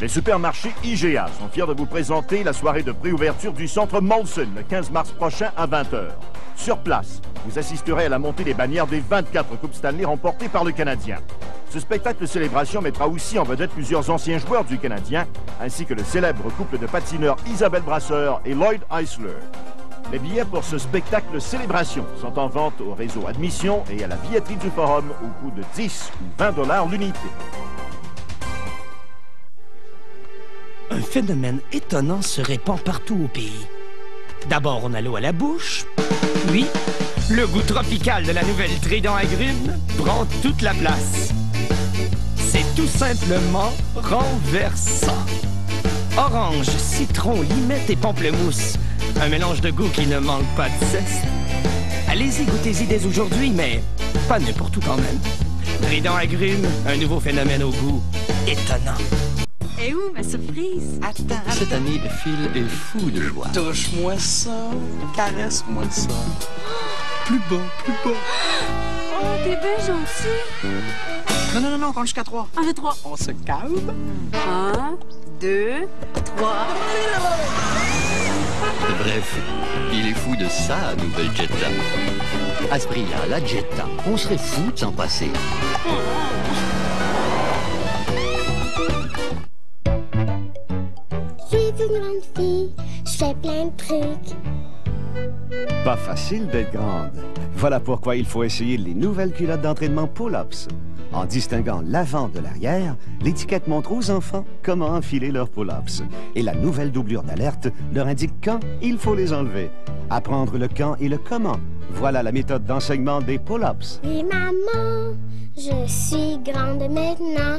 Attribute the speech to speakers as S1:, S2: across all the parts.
S1: Les supermarchés IGA sont fiers de vous présenter la soirée de préouverture du centre Molson le 15 mars prochain à 20h. Sur place, vous assisterez à la montée des bannières des 24 Coupes Stanley remportées par le Canadien. Ce spectacle de célébration mettra aussi en vedette plusieurs anciens joueurs du Canadien, ainsi que le célèbre couple de patineurs Isabelle Brasseur et Lloyd Eisler. Les billets pour ce spectacle célébration sont en vente au réseau Admission et à la billetterie du Forum au coût de 10 ou 20 $ l'unité.
S2: Un phénomène étonnant se répand partout au pays. D'abord, on a l'eau à la bouche, puis le goût tropical de la nouvelle Trident Agrumes prend toute la place. C'est tout simplement renversant. Orange, citron, limette et pamplemousse. Un mélange de goût qui ne manque pas de cesse. Allez-y, goûtez-y dès aujourd'hui, mais pas n'importe où quand même. Trident Agrumes, un nouveau phénomène au goût étonnant.
S3: Et où ma surprise?
S4: Attends.
S5: Cette année, Phil est fou de joie.
S4: Touche-moi ça, caresse-moi ça. Plus bas, plus bas.
S3: Oh, t'es bien gentil.
S4: Non, compte jusqu'à 3.
S3: 1, 2, 3.
S4: On se calme.
S3: 1, 2, 3.
S5: Bref, il est fou de sa nouvelle Jetta. À ce prix-là, la Jetta, on serait fou de s'en passer.
S6: Je suis une grande fille, je fais plein de trucs.
S7: Pas facile d'être grande. Voilà pourquoi il faut essayer les nouvelles culottes d'entraînement Pull-Ups. En distinguant l'avant de l'arrière, l'étiquette montre aux enfants comment enfiler leurs pull-ups. Et la nouvelle doublure d'alerte leur indique quand il faut les enlever. Apprendre le quand et le comment. Voilà la méthode d'enseignement des pull-ups.
S6: Oui, maman, je suis grande maintenant.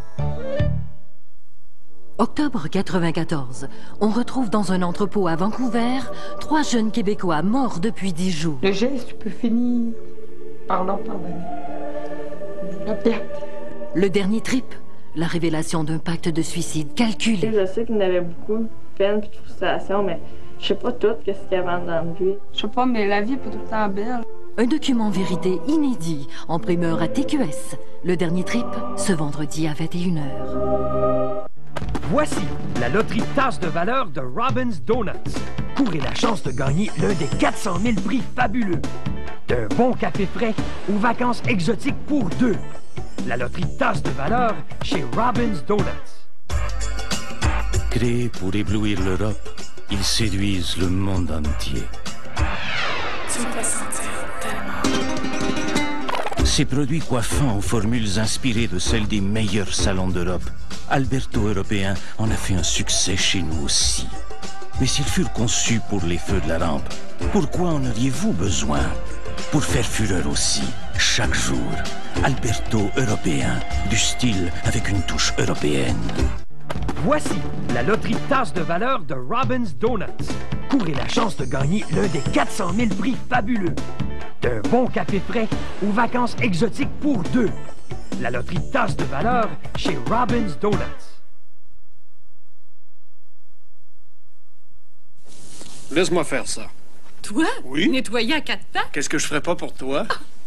S8: Octobre 94. On retrouve dans un entrepôt à Vancouver 3 jeunes Québécois morts depuis 10 jours.
S9: Le geste peut finir par leur pardonner. La perte.
S8: Le dernier trip. La révélation d'un pacte de suicide calculé.
S9: Je sais qu'il y avait beaucoup de peine et de frustration, mais je sais pas tout qu'est-ce qu'il y avait dans lui. Je sais pas, mais la vie est pas tout le temps belle.
S8: Un document vérité inédit en primeur à TQS. Le dernier trip, ce vendredi à 21h.
S2: Voici la loterie tasse de valeur de Robin's Donuts. Courez la chance de gagner l'un des 400 000 prix fabuleux. D'un bon café frais aux vacances exotiques pour 2. La loterie tasse de valeur chez Robin's Donuts.
S10: Créés pour éblouir l'Europe, ils séduisent le monde entier.
S3: Tu me fais sentir tellement...
S10: Ces produits coiffants aux formules inspirées de celles des meilleurs salons d'Europe, Alberto Européen en a fait un succès chez nous aussi. Mais s'ils furent conçus pour les feux de la rampe, pourquoi en auriez-vous besoin? Pour faire fureur aussi, chaque jour, Alberto Européen, du style avec une touche européenne.
S2: Voici la loterie tasse de valeur de Robin's Donuts. Courez la chance de gagner l'un des 400 000 prix fabuleux. D'un bon café frais aux vacances exotiques pour 2. La loterie tasse de valeur chez Robin's Donuts.
S11: Laisse-moi faire ça.
S3: Toi?
S11: Oui?
S3: Nettoyer à 4 pattes?
S11: Qu'est-ce que je ferais pas pour toi?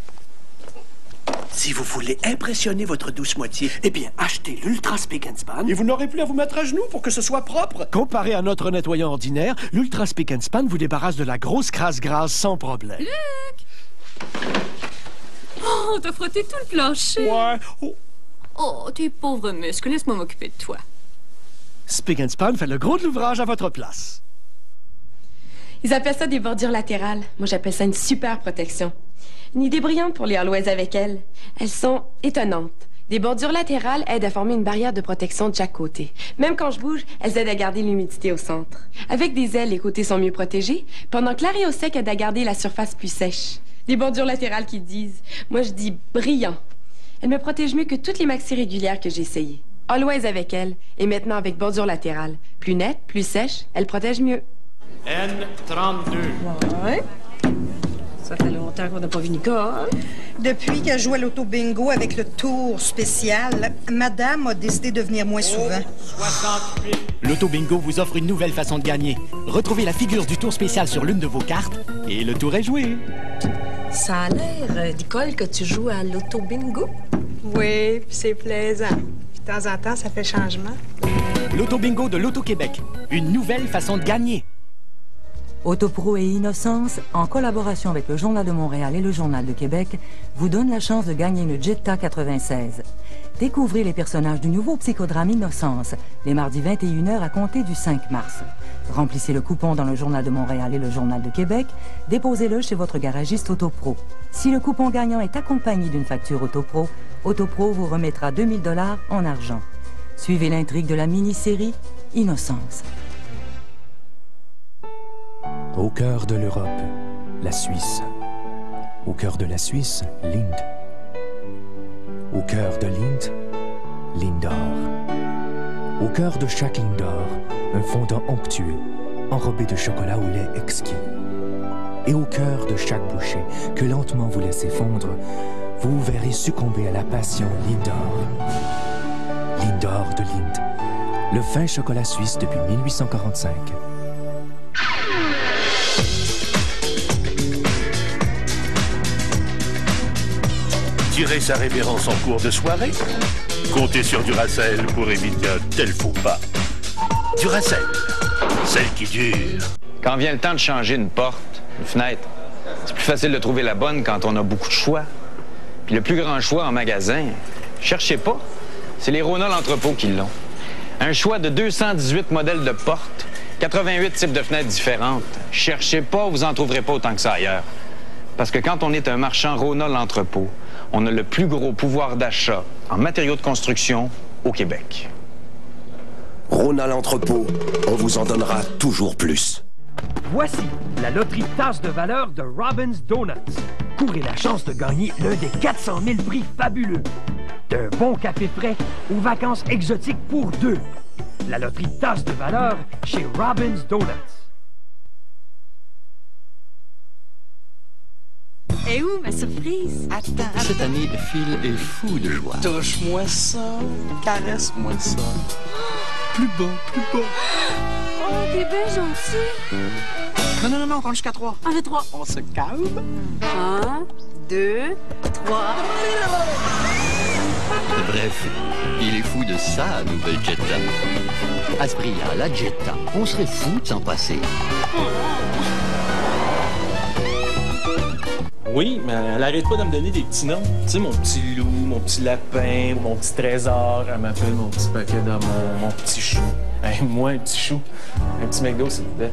S4: Si vous voulez impressionner votre douce moitié, eh bien, achetez l'Ultra Spick and Span.
S11: Et vous n'aurez plus à vous mettre à genoux pour que ce soit propre.
S4: Comparé à notre nettoyant ordinaire, l'Ultra Spick and Span vous débarrasse de la grosse crasse grasse sans problème.
S3: Luc! Oh, t'as frotté tout le plancher.
S11: Ouais.
S3: Oh, tes pauvres muscles, laisse-moi m'occuper de toi.
S4: Spick and Span fait le gros de l'ouvrage à votre place.
S12: Ils appellent ça des bordures latérales. Moi, j'appelle ça une super protection. Une idée brillante pour les Always avec elles. Elles sont étonnantes. Des bordures latérales aident à former une barrière de protection de chaque côté. Même quand je bouge, elles aident à garder l'humidité au centre. Avec des ailes, les côtés sont mieux protégés, pendant que l'arrêt au sec aide à garder la surface plus sèche. Des bordures latérales qui disent. Moi, je dis brillant. Elles me protègent mieux que toutes les maxi régulières que j'ai essayées. Always avec elles, et maintenant avec bordure latérale. Plus nette, plus sèche, elles protègent mieux.
S11: N32.
S13: Ouais. Ça fait longtemps qu'on n'a pas vu Nicole.
S14: Depuis qu'elle joue à l'auto-bingo avec le tour spécial, Madame a décidé de venir moins souvent.
S11: 68.
S15: L'auto-bingo vous offre une nouvelle façon de gagner. Retrouvez la figure du tour spécial sur l'une de vos cartes et le tour est joué.
S13: Ça a l'air, Nicole, que tu joues à l'auto-bingo. Oui, puis c'est plaisant.
S14: De temps en temps, ça fait changement.
S15: L'Auto-Bingo de l'Auto-Québec. Une nouvelle façon de gagner.
S16: Autopro et Innocence, en collaboration avec le Journal de Montréal et le Journal de Québec, vous donnent la chance de gagner une Jetta 96. Découvrez les personnages du nouveau psychodrame Innocence, les mardis 21h à compter du 5 mars. Remplissez le coupon dans le Journal de Montréal et le Journal de Québec, déposez-le chez votre garagiste Autopro. Si le coupon gagnant est accompagné d'une facture Autopro, Autopro vous remettra 2000 $ en argent. Suivez l'intrigue de la mini-série Innocence.
S17: Au cœur de l'Europe, la Suisse. Au cœur de la Suisse, l'Inde. Au cœur de l'Inde, Lindor. Au cœur de chaque Lindor, un fondant onctueux, enrobé de chocolat au lait exquis. Et au cœur de chaque bouchée, que lentement vous laissez fondre, vous verrez succomber à la passion Lindor. Lindor de l'Inde, le fin chocolat suisse depuis 1845.
S18: Tirer sa révérence en cours de soirée? Comptez sur Duracell pour éviter un tel faux pas. Duracell, celle qui dure.
S19: Quand vient le temps de changer une porte, une fenêtre, c'est plus facile de trouver la bonne quand on a beaucoup de choix. Puis le plus grand choix en magasin, cherchez pas, c'est les Rona l'entrepôt qui l'ont. Un choix de 218 modèles de portes, 88 types de fenêtres différentes. Cherchez pas, vous en trouverez pas autant que ça ailleurs. Parce que quand on est un marchand Rona l'entrepôt, on a le plus gros pouvoir d'achat en matériaux de construction au Québec.
S20: Rona l'entrepôt, on vous en donnera toujours plus.
S2: Voici la loterie tasse de valeur de Robin's Donuts. Courez la chance de gagner l'un des 400 000 prix fabuleux. D'un bon café frais aux vacances exotiques pour deux. La loterie tasse de valeur chez Robin's Donuts.
S3: Et où ma surprise?
S5: Attends. Cette année, Phil est fou de joie.
S11: Touche-moi ça, caresse-moi ça. Plus bas, plus bas.
S3: Oh, t'es bien gentil.
S11: Non, on compte jusqu'à 3.
S3: Allez, 3.
S11: On se calme.
S3: 1, 2, 3.
S5: Bref, il est fou de sa nouvelle Jetta. À ce prix-là, la Jetta, on serait fou de s'en passer.
S21: Oui, mais elle arrête pas de me donner des petits noms. Tu sais, mon petit loup, mon petit lapin, mon petit trésor. Elle m'appelle mon petit paquet d'amour, mon petit chou. Hey, moi, un petit chou. Un petit McDo, s'il vous plaît.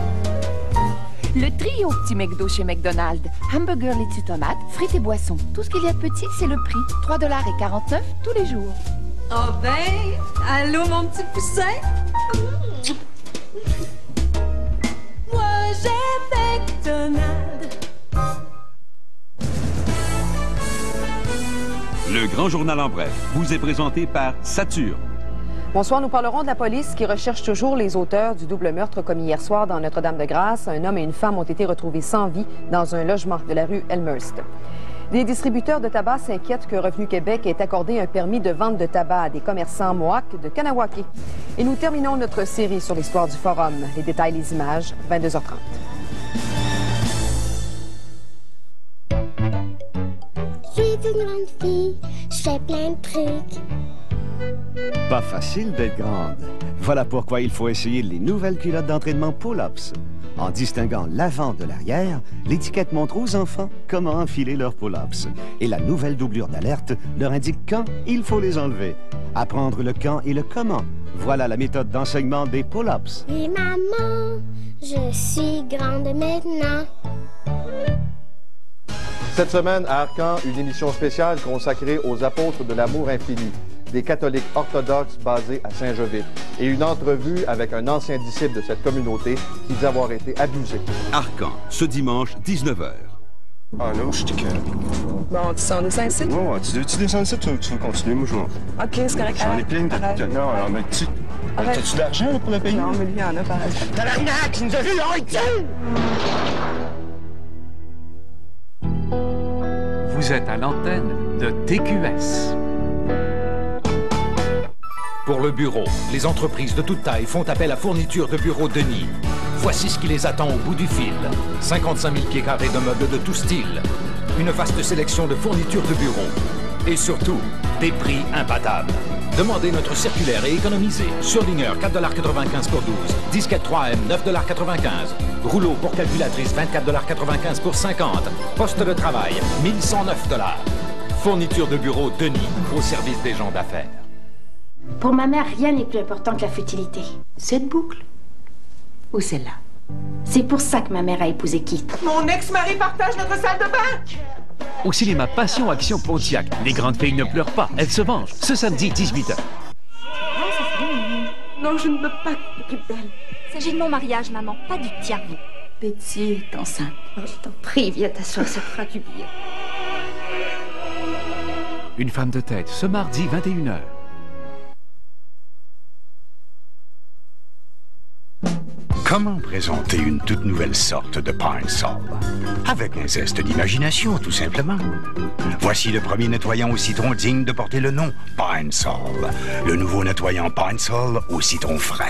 S22: Le trio Petit McDo chez McDonald's. Hamburger, laitue, tomate, frites et boissons. Tout ce qu'il y a de petit, c'est le prix. 3,49 $ tous les jours.
S3: Oh ben, allô mon petit poussin? Moi, j'ai McDonald's.
S23: Le Grand Journal en bref vous est présenté par Saturne.
S24: Bonsoir, nous parlerons de la police qui recherche toujours les auteurs du double meurtre commis hier soir dans Notre-Dame-de-Grâce. Un homme et une femme ont été retrouvés sans vie dans un logement de la rue Elmhurst. Des distributeurs de tabac s'inquiètent que Revenu Québec ait accordé un permis de vente de tabac à des commerçants Mohawks de Kanawake. Et nous terminons notre série sur l'histoire du Forum. Les détails, les images, 22h30.
S6: Je suis une grande fille, je fais plein de trucs.
S7: Pas facile d'être grande. Voilà pourquoi il faut essayer les nouvelles culottes d'entraînement pull-ups. En distinguant l'avant de l'arrière, l'étiquette montre aux enfants comment enfiler leurs pull-ups. Et la nouvelle doublure d'alerte leur indique quand il faut les enlever. Apprendre le quand et le comment. Voilà la méthode d'enseignement des pull-ups.
S6: Oui, maman, je suis grande maintenant.
S25: Cette semaine, à Arcan, une émission spéciale consacrée aux apôtres de l'amour infini, des catholiques orthodoxes basés à Saint-Jovite, et une entrevue avec un ancien disciple de cette communauté qui dit avoir été abusé.
S23: Arcan, ce dimanche, 19h.
S26: Ah non, je suis que...
S27: Bon, tu descends ici?
S26: Ouais, tu descends ici, tu veux continuer, moi je m'en fous.
S27: OK, c'est correct.
S26: J'en ai plein de... Non, mais tu... T'as-tu de l'argent pour le payer?
S27: Non, mais lui, il en a pareil.
S26: Tabarnak, il nous a vu, arrête-tu!
S28: Vous êtes à l'antenne de TQS. Pour le bureau, les entreprises de toute taille font appel à Fourniture de bureau Denis. Voici ce qui les attend au bout du fil. 55 000 pieds carrés de meubles de tout style. Une vaste sélection de fournitures de bureau. Et surtout, Des prix imbattables. Demandez notre circulaire et économisez. Surligneur, 4,95 pour 12. Disquette 3M, 9,95 $. Rouleau pour calculatrice, 24,95 $ pour 50. Poste de travail, 1109 $. Fourniture de bureau Denis, au service des gens d'affaires.
S1: Pour ma mère, rien n'est plus important que la fertilité. Cette boucle ou celle-là. C'est pour ça que ma mère a épousé Keith.
S4: Mon ex-mari partage notre salle de bain.
S8: Au cinéma Passion Action Pontiac, les grandes filles ne pleurent pas, elles se vengent. Ce samedi, 18h.
S1: Non, je ne peux pas être plus belle.
S9: Il s'agit de mon mariage, maman, pas du tien.
S1: Betty est enceinte. Oh, je t'en prie, viens t'asseoir, ça fera du bien.
S8: Une femme de tête, ce mardi, 21h.
S10: Comment présenter une toute nouvelle sorte de Pine-Sol? Avec un zeste d'imagination, tout simplement. Voici le premier nettoyant au citron digne de porter le nom Pine-Sol. Le nouveau nettoyant Pine-Sol au citron frais.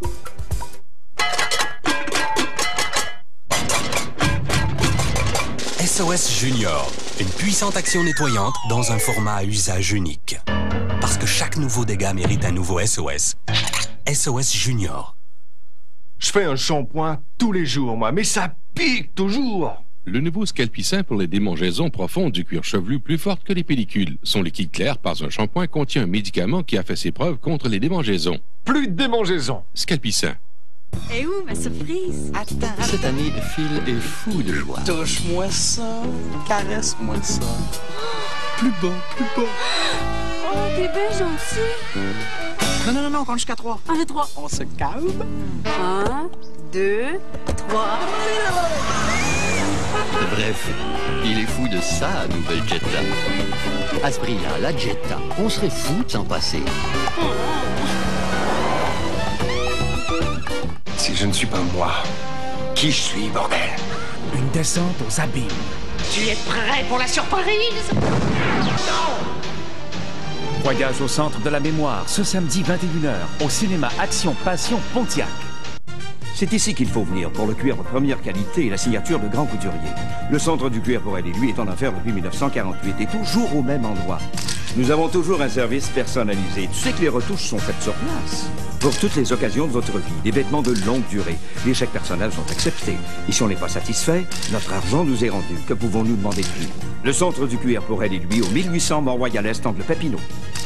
S12: SOS Junior, une puissante action nettoyante dans un format à usage unique. Parce que chaque nouveau dégât mérite un nouveau SOS. SOS Junior.
S26: Je fais un shampoing tous les jours, moi, mais ça pique toujours.
S13: Le nouveau Scalpicin pour les démangeaisons profondes du cuir chevelu plus forte que les pellicules. Son liquide clair par un shampoing contient un médicament qui a fait ses preuves contre les démangeaisons.
S26: Plus de démangeaisons.
S13: Scalpicin.
S9: Et où ma surprise?
S5: Attends. Cette année, Phil est fou de joie.
S11: Touche-moi ça, caresse-moi ça. Plus bas, plus bas.
S9: Oh, t'es bien gentil.
S11: Non, compte jusqu'à 3.
S9: 1, 2, 3.
S11: On se calme.
S9: 1, 2, 3.
S5: Bref, il est fou de sa nouvelle Jetta. À ce prix-là, la Jetta, on serait fou de s'en passer.
S10: Si je ne suis pas moi, qui je suis, bordel?
S8: Une descente aux abîmes.
S4: Tu es prêt pour la surprise? Non!
S8: Voyage au centre de la mémoire, ce samedi 21h, au cinéma Action Passion Pontiac.
S14: C'est ici qu'il faut venir pour le cuir de première qualité et la signature de grands couturiers. Le centre du cuir pour elle et lui est en affaires depuis 1948 et toujours au même endroit. Nous avons toujours un service personnalisé. Tu sais que les retouches sont faites sur place. Pour toutes les occasions de votre vie, des vêtements de longue durée, les chèques personnels sont acceptés. Et si on n'est pas satisfait, notre argent nous est rendu. Que pouvons-nous demander de plus? Le centre du cuir pour elle et lui, au 1800 Mont-Royal-Est, angle Papineau.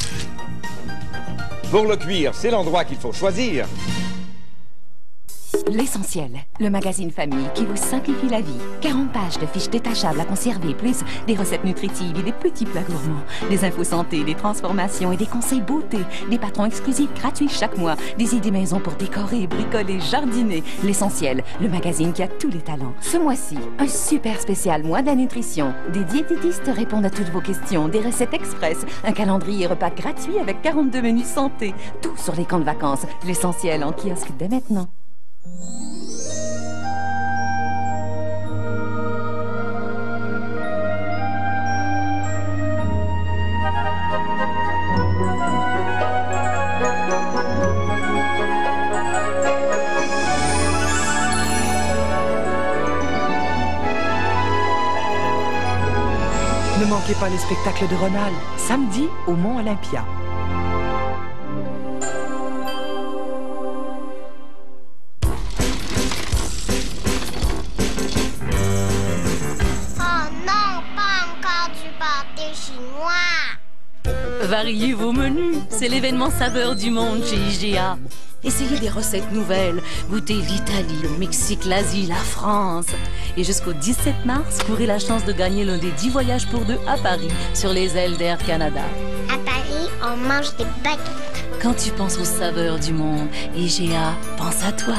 S14: Pour le cuir, c'est l'endroit qu'il faut choisir.
S22: L'Essentiel, le magazine famille qui vous simplifie la vie. 40 pages de fiches détachables à conserver, plus des recettes nutritives et des petits plats gourmands. Des infos santé, des transformations et des conseils beauté. Des patrons exclusifs gratuits chaque mois. Des idées maison pour décorer, bricoler, jardiner. L'Essentiel, le magazine qui a tous les talents. Ce mois-ci, un super spécial mois de la nutrition. Des diététistes répondent à toutes vos questions. Des recettes express. Un calendrier repas gratuit avec 42 menus santé. Tout sur les camps de vacances. L'Essentiel en kiosque dès maintenant.
S29: Ne manquez pas le spectacle de Ronald, samedi au Mont Olympia.
S9: Variez vos menus, c'est l'événement saveur du monde chez IGA. Essayez des recettes nouvelles, goûtez l'Italie, le Mexique, l'Asie, la France. Et jusqu'au 17 mars, courez la chance de gagner l'un des 10 voyages pour 2 à Paris, sur les ailes d'Air Canada.
S6: À Paris, on mange des baguettes.
S9: Quand tu penses aux saveurs du monde, IGA pense à toi.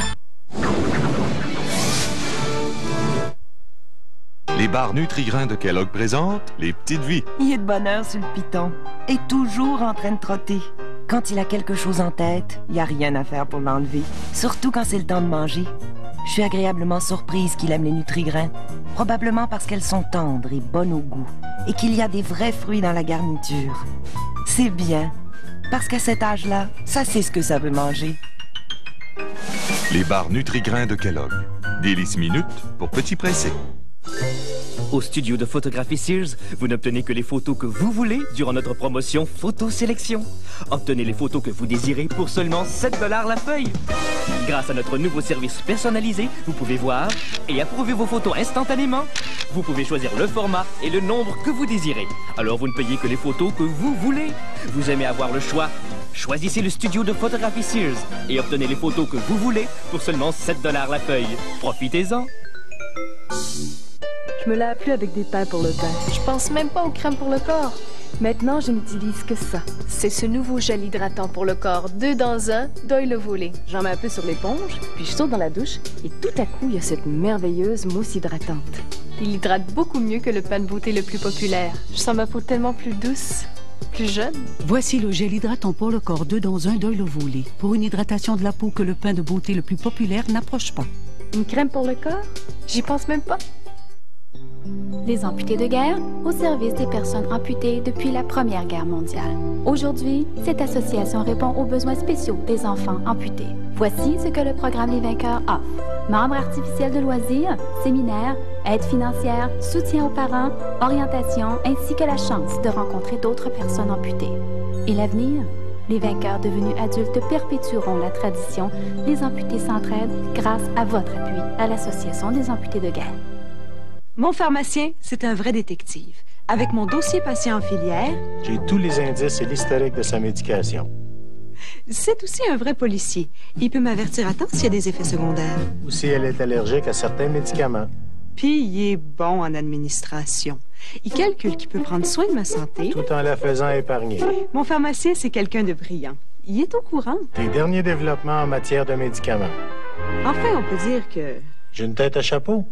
S30: Les bars Nutri-Grains de Kellogg présentent les petites vies.
S27: Il est de bonne heure sur le piton. Et toujours en train de trotter. Quand il a quelque chose en tête, il n'y a rien à faire pour l'enlever. Surtout quand c'est le temps de manger. Je suis agréablement surprise qu'il aime les Nutri-Grains. Probablement parce qu'elles sont tendres et bonnes au goût. Et qu'il y a des vrais fruits dans la garniture. C'est bien. Parce qu'à cet âge-là, ça sait ce que ça veut manger.
S30: Les bars Nutri-Grains de Kellogg. Délices minutes pour petits pressés.
S2: Au studio de photographie Sears, vous n'obtenez que les photos que vous voulez durant notre promotion Photo Sélection. Obtenez les photos que vous désirez pour seulement 7 $ la feuille. Grâce à notre nouveau service personnalisé, vous pouvez voir et approuver vos photos instantanément. Vous pouvez choisir le format et le nombre que vous désirez. Alors vous ne payez que les photos que vous voulez. Vous aimez avoir le choix? Choisissez le studio de photographie Sears et obtenez les photos que vous voulez pour seulement 7 $ la feuille. Profitez-en.
S3: Je me lave plus avec des pains pour le teint. Je pense même pas aux crèmes pour le corps. Maintenant, je n'utilise que ça. C'est ce nouveau gel hydratant pour le corps. 2 dans 1, Doyle le voler. J'en mets un peu sur l'éponge, puis je saute dans la douche, et tout à coup, il y a cette merveilleuse mousse hydratante. Il hydrate beaucoup mieux que le pain de beauté le plus populaire. Je sens ma peau tellement plus douce, plus jeune.
S15: Voici le gel hydratant pour le corps 2 dans 1 Doyle le voler. Pour une hydratation de la peau que le pain de beauté le plus populaire n'approche pas.
S3: Une crème pour le corps? J'y pense même pas.
S16: Les amputés de guerre au service des personnes amputées depuis la Première Guerre mondiale. Aujourd'hui, cette association répond aux besoins spéciaux des enfants amputés. Voici ce que le programme Les Vainqueurs offre. Membres artificiels de loisirs, séminaires, aide financière, soutien aux parents, orientation, ainsi que la chance de rencontrer d'autres personnes amputées. Et l'avenir? Les vainqueurs devenus adultes perpétueront la tradition. Les amputés s'entraident grâce à votre appui à l'Association des amputés de guerre.
S17: Mon pharmacien, c'est un vrai détective. Avec mon dossier patient en filière...
S18: J'ai tous les indices et l'historique de sa médication.
S17: C'est aussi un vrai policier. Il peut m'avertir à temps s'il y a des effets secondaires.
S18: Ou si elle est allergique à certains médicaments.
S17: Puis, il est bon en administration. Il calcule qu'il peut prendre soin de ma santé.
S18: Tout en la faisant épargner.
S17: Mon pharmacien, c'est quelqu'un de brillant. Il est au courant.
S18: Des derniers développements en matière de médicaments.
S17: Enfin, on peut dire que...
S18: J'ai une tête à chapeau.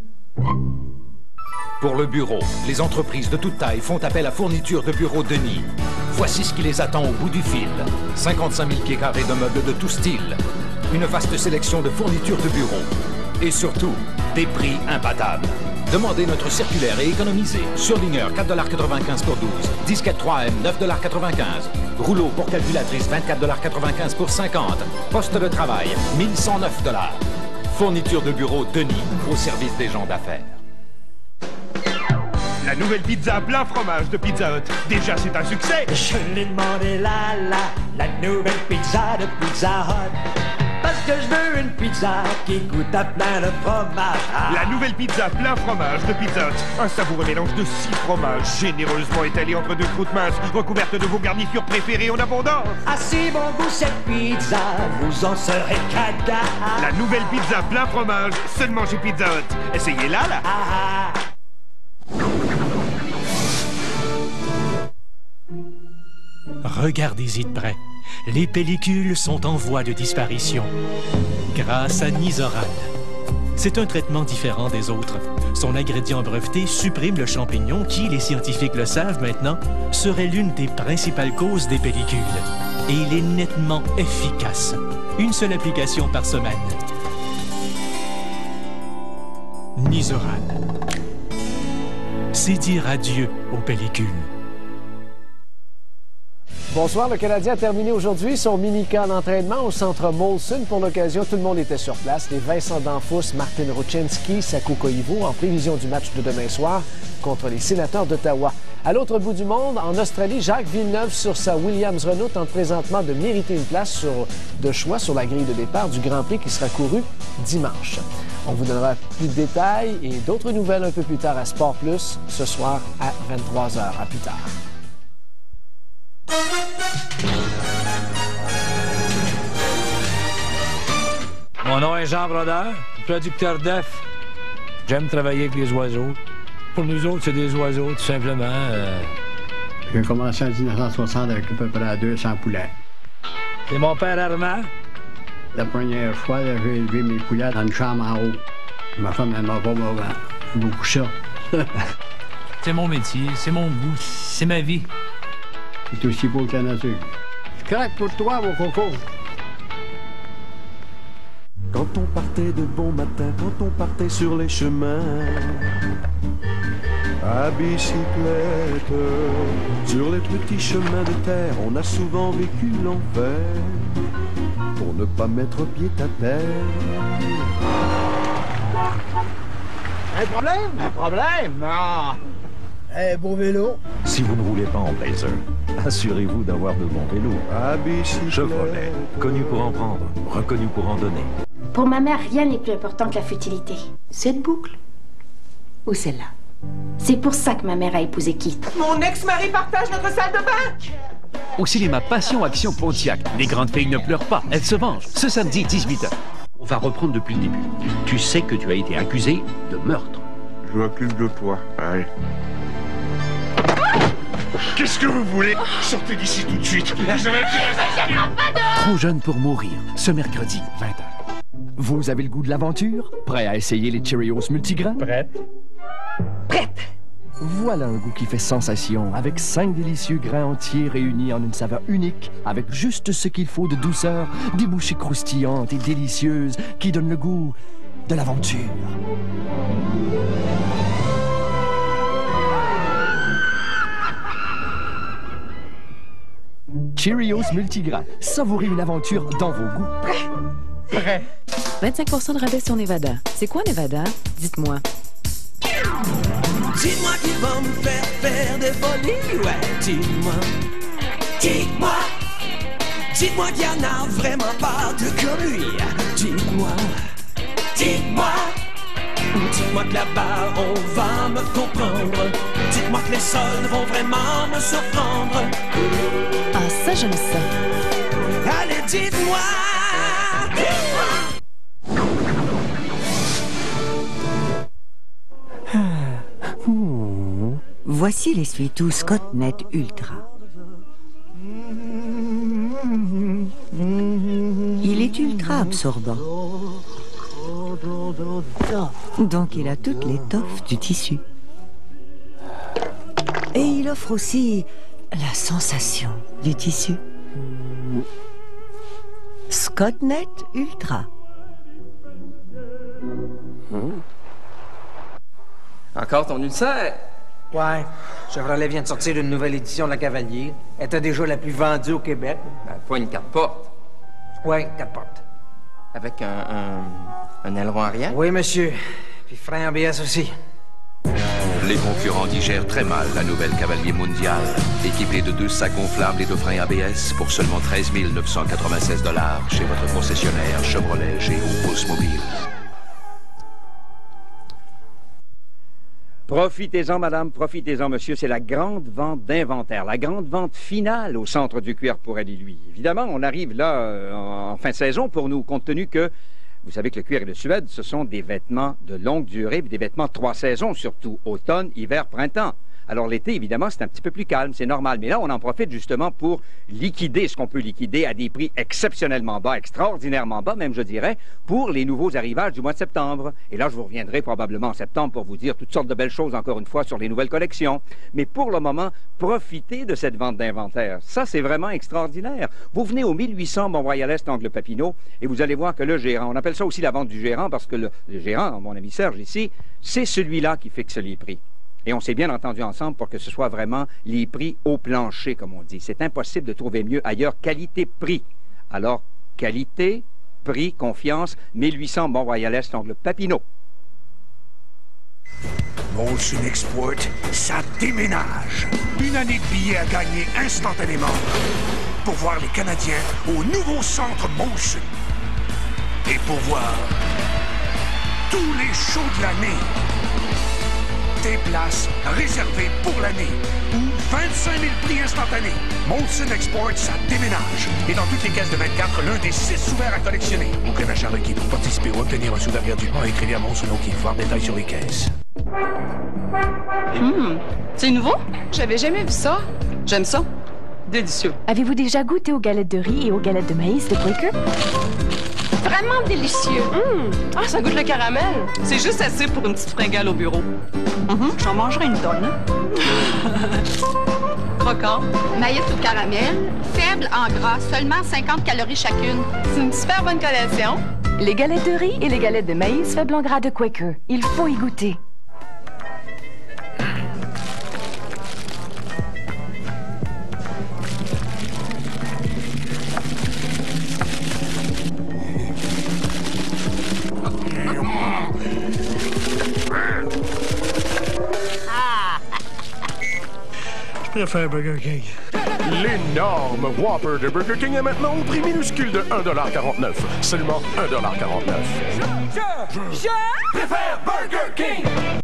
S28: Pour le bureau, les entreprises de toute taille font appel à Fourniture de bureau Denis. Voici ce qui les attend au bout du fil. 55 000 pieds carrés de meubles de tout style. Une vaste sélection de fournitures de bureau. Et surtout, des prix imbattables. Demandez notre circulaire et économisez. Surligneur, 4,95 pour 12. Disquette 3M, 9,95 $. Rouleau pour calculatrice, 24,95 pour 50. Poste de travail, 1109 $. Fourniture de bureau Denis, au service des gens d'affaires.
S19: La nouvelle pizza plein fromage de Pizza Hut. Déjà, c'est un succès.
S20: Je l'ai demandé la nouvelle pizza de Pizza Hut. Parce que je veux une pizza qui goûte à plein de fromage.
S19: La nouvelle pizza plein fromage de Pizza Hut. Un savoureux mélange de 6 fromages, généreusement étalés entre 2 croûtes minces, recouvertes de vos garnitures préférées en abondance.
S20: Ah si bon goût cette pizza, vous en serez caca.
S19: La nouvelle pizza plein fromage, seulement chez Pizza Hut. Essayez-la, là.
S21: Regardez-y de près. Les pellicules sont en voie de disparition. Grâce à Nizoral. C'est un traitement différent des autres. Son ingrédient breveté supprime le champignon qui, les scientifiques le savent maintenant, serait l'une des principales causes des pellicules. Et il est nettement efficace. Une seule application par semaine. Nizoral. C'est dire adieu aux pellicules.
S24: Bonsoir, le Canadien a terminé aujourd'hui son mini-camp d'entraînement au centre Molson. Pour l'occasion, tout le monde était sur place. Les Vincent Danfous, Martin Ruchinski, Saku Koivu, en prévision du match de demain soir contre les Sénateurs d'Ottawa. À l'autre bout du monde, en Australie, Jacques Villeneuve sur sa Williams-Renault tente présentement de mériter une place de choix sur la grille de départ du Grand Prix qui sera couru dimanche. On vous donnera plus de détails et d'autres nouvelles un peu plus tard à Sport Plus, ce soir à 23h. À plus tard.
S31: Mon nom est Jean Brodeur, producteur d'œufs. J'aime travailler avec les oiseaux. Pour nous autres, c'est des oiseaux, tout simplement.
S32: J'ai commencé en 1960 avec à peu près 200 poulets.
S31: C'est mon père Armand.
S32: La première fois, j'ai élevé mes poulets dans une chambre en haut. Ma femme, elle m'a pas beaucoup ça.
S31: C'est mon métier, c'est mon goût, c'est ma vie.
S32: C'est aussi beau que la nature. Je craque pour toi, mon coco.
S33: Quand on partait de bon matin, quand on partait sur les chemins, à bicyclette, sur les petits chemins de terre, on a souvent vécu l'enfer, pour ne pas mettre pied à terre.
S1: Un problème? Un problème? Non. Beau vélo.
S28: Si vous ne roulez pas en Blazer, assurez-vous d'avoir de bons vélos. Chevrolet, connu pour en prendre, reconnu pour en donner.
S6: Pour ma mère, rien n'est plus important que la futilité. Cette boucle ou celle-là? C'est pour ça que ma mère a épousé Keith.
S4: Mon ex-mari partage notre salle de bain!
S5: Au cinéma Passion Action Pontiac, les grandes filles ne pleurent pas, elles se vengent. Ce samedi, 18h.
S7: On va reprendre depuis le début. Tu sais que tu as été accusé de meurtre.
S33: Je m'occupe de toi. Allez.
S19: Qu'est-ce que vous voulez? Sortez d'ici tout de suite.
S5: Trop jeune pour mourir, ce mercredi, 20h.
S8: Vous avez le goût de l'aventure? Prêt à essayer les Cheerios multigrains?
S4: Prête.
S8: Voilà un goût qui fait sensation, avec 5 délicieux grains entiers réunis en une saveur unique, avec juste ce qu'il faut de douceur, des bouchées croustillantes et délicieuses qui donnent le goût de l'aventure. Cheerios multigrains, savourez une aventure dans vos goûts.
S4: Prêt.
S10: 25% de rabais sur Nevada. C'est quoi Nevada? Dites-moi.
S20: Dis-moi qui va me faire des folies, ouais, dis-moi. Dites-moi qu'il y en a vraiment pas de comme lui. Dites-moi que là-bas on va me comprendre. Dites-moi que les sols vont vraiment me surprendre.
S10: Ah, ça j'aime ça.
S20: Allez, dites-moi.
S11: Voici l'essuie-tout Scott-Net Ultra. Il est ultra absorbant. Donc il a toute l'étoffe du tissu. Et il offre aussi la sensation du tissu. Scott-Net Ultra.
S12: Encore ton ulcère?
S1: Ouais. Chevrolet vient de sortir une nouvelle édition de la Cavalier. Elle était déjà la plus vendue au Québec.
S12: Ben, pas une 4-portes.
S1: Ouais, 4 portes.
S12: Avec un aileron arrière?
S1: Oui, monsieur. Puis frein ABS aussi.
S28: Les concurrents digèrent très mal la nouvelle Cavalier mondiale, équipée de 2 sacs gonflables et de freins ABS pour seulement 13 996 $ chez votre concessionnaire Chevrolet Géo Oldsmobile.
S13: Profitez-en, madame, profitez-en, monsieur. C'est la grande vente d'inventaire, la grande vente finale au centre du cuir pour elle et lui. Évidemment, on arrive là en fin de saison pour nous, compte tenu que vous savez que le cuir et le suède, ce sont des vêtements de longue durée, des vêtements de 3 saisons, surtout automne, hiver, printemps. Alors l'été, évidemment, c'est un petit peu plus calme, c'est normal. Mais là, on en profite justement pour liquider ce qu'on peut liquider à des prix exceptionnellement bas, extraordinairement bas, même je dirais, pour les nouveaux arrivages du mois de septembre. Et là, je vous reviendrai probablement en septembre pour vous dire toutes sortes de belles choses, encore une fois, sur les nouvelles collections. Mais pour le moment, profitez de cette vente d'inventaire. Ça, c'est vraiment extraordinaire. Vous venez au 1800 Mont-Royal-Est, Angle Papineau, et vous allez voir que le gérant, on appelle ça aussi la vente du gérant, parce que le gérant, mon ami Serge ici, c'est celui-là qui fixe les prix. Et on s'est bien entendu ensemble pour que ce soit vraiment les prix au plancher, comme on dit. C'est impossible de trouver mieux ailleurs. Qualité-prix. Alors, qualité, prix, confiance, 1800 Mont-Royal-Est, Angle Papineau.
S14: Molson Export, ça déménage. Une année de billets à gagner instantanément pour voir les Canadiens au nouveau centre Molson. Et pour voir tous les shows de l'année. Des places réservées pour l'année ou 25 000 prix instantanés. Molson Export, ça déménage. Et dans toutes les caisses de 24, l'un des 6 ouverts à collectionner. Aucun achat requis pour participer ou obtenir un souvenir gratuitement. Écrivez à Molson O'Keefe. Voir détails sur les caisses.
S23: C'est nouveau? J'avais jamais vu ça. J'aime ça. Délicieux.
S3: Avez-vous déjà goûté aux galettes de riz et aux galettes de maïs de Quaker?
S23: Vraiment délicieux. Ah, ça goûte le caramel. C'est juste assez pour une petite fringale au bureau. J'en mangerai une tonne. Croquant.
S25: Maïs au caramel, faible en gras, seulement 50 calories chacune.
S23: C'est une super bonne collation.
S3: Les galettes de riz et les galettes de maïs faibles en gras de Quaker. Il faut y goûter.
S2: préfère Burger King.
S9: L'énorme Whopper de Burger King est maintenant au prix minuscule de 1,49 $. Seulement 1,49 $.
S20: Je préfère Burger King!